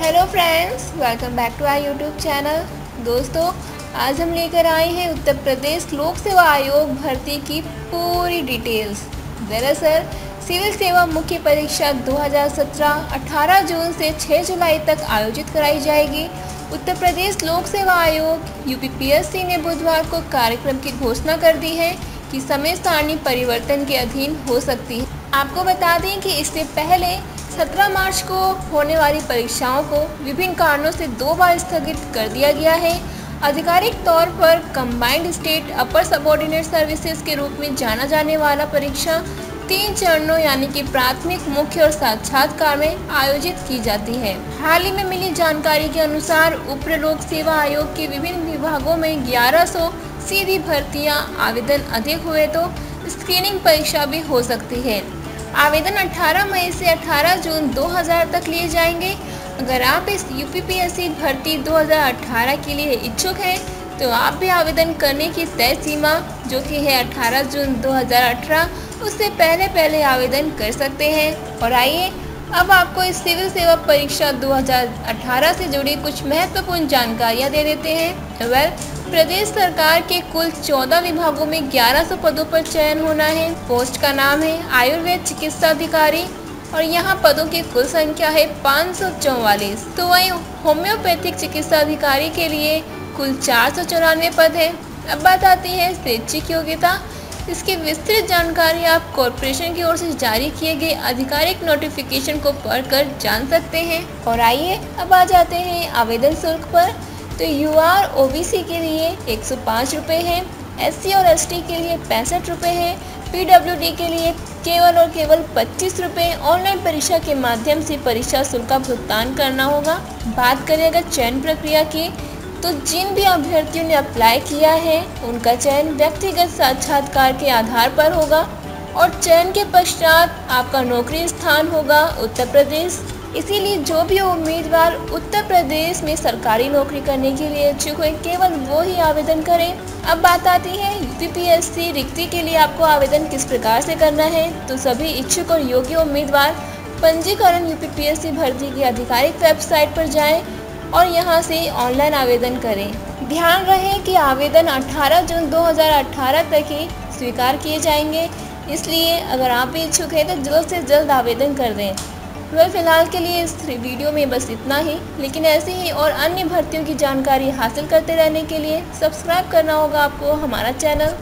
Hello friends, welcome back to our YouTube channel. दोस्तों, आज हम लेकर आए हैं उत्तर प्रदेश लोक सेवा आयोग भर्ती की पूरी डिटेल्स। दरअसल सिविल सेवा मुख्य परीक्षा 2017 18 जून से 6 जुलाई तक आयोजित कराई जाएगी। उत्तर प्रदेश लोक सेवा आयोग यूपीपीएससी ने बुधवार को कार्यक्रम की घोषणा कर दी है कि समय सारणी परिवर्तन के अधीन हो सकती है। आपको बता दें कि इससे पहले 17 मार्च को होने वाली परीक्षाओं को विभिन्न कारणों से 2 बार स्थगित कर दिया गया है। आधिकारिक तौर पर combined state upper subordinate services के रूप में जाना जाने वाला परीक्षा 3 चरणों यानी कि प्राथमिक, मुख्य और साक्षात्कार में आयोजित की जाती है। हाल ही में मिली जानकारी के अनुसार उप लोक सेवा आयोग के विभिन्न विभागों में 1100 सीधी भर्तियां आवेदन अधिक हुए तो स्क्रीनिंग परीक्षा भी हो सकती है। आवेदन 18 मई से 18 जून 2000 तक लिए जाएंगे। अगर आप इस यूपीपीएससी भर्ती 2018 के लिए इच्छुक हैं तो आप भी आवेदन करने की तय सीमा जो कि है 18 जून 2018 उससे पहले आवेदन कर सकते हैं। और आइए अब आपको इस सिविल सेवा परीक्षा 2018 से जुड़ी कुछ महत्वपूर्ण जानकारियाँ दे देते हैं। प्रदेश सरकार के कुल 14 विभागों में 1100 पदों पर चयन होना है। पोस्ट का नाम है आयुर्वेद चिकित्सा अधिकारी और यहाँ पदों की कुल संख्या है 544। तो वहीं होम्योपैथिक चिकित्सा अधिकारी के लिए कुल 494 पद है। अब बात आती है शैक्षिक योग्यता। इसकी विस्तृत जानकारी आप कॉरपोरेशन की ओर से जारी किए गए आधिकारिक नोटिफिकेशन को पढ़कर जान सकते हैं। और आइए अब आ जाते हैं आवेदन शुल्क पर। तो यूआर ओबीसी के लिए 105 रुपये है, एससी और एसटी के लिए 65 रुपये है, पीडब्ल्यूडी के लिए केवल 25 रुपये ऑनलाइन परीक्षा के माध्यम से परीक्षा शुल्क का भुगतान करना होगा। बात करें अगर चयन प्रक्रिया की तो जिन भी अभ्यर्थियों ने अप्लाई किया है उनका चयन व्यक्तिगत साक्षात्कार के आधार पर होगा और चयन के पश्चात आपका नौकरी स्थान होगा उत्तर प्रदेश। इसीलिए जो भी उम्मीदवार उत्तर प्रदेश में सरकारी नौकरी करने के लिए इच्छुक है केवल वो ही आवेदन करें। अब बात आती है यूपीपीएससी रिक्ति के लिए आपको आवेदन किस प्रकार से करना है। तो सभी इच्छुक और योग्य उम्मीदवार पंजीकरण यूपीपीएससी भर्ती की आधिकारिक वेबसाइट पर जाएं और यहां से ऑनलाइन आवेदन करें। ध्यान रहे कि आवेदन 18 जून 2018 तक ही स्वीकार किए जाएंगे, इसलिए अगर आप भी इच्छुक हैं तो जल्द से जल्द आवेदन कर दें। फिलहाल के लिए इस वीडियो में बस इतना ही, लेकिन ऐसे ही और अन्य भर्तियों की जानकारी हासिल करते रहने के लिए सब्सक्राइब करना होगा आपको हमारा चैनल।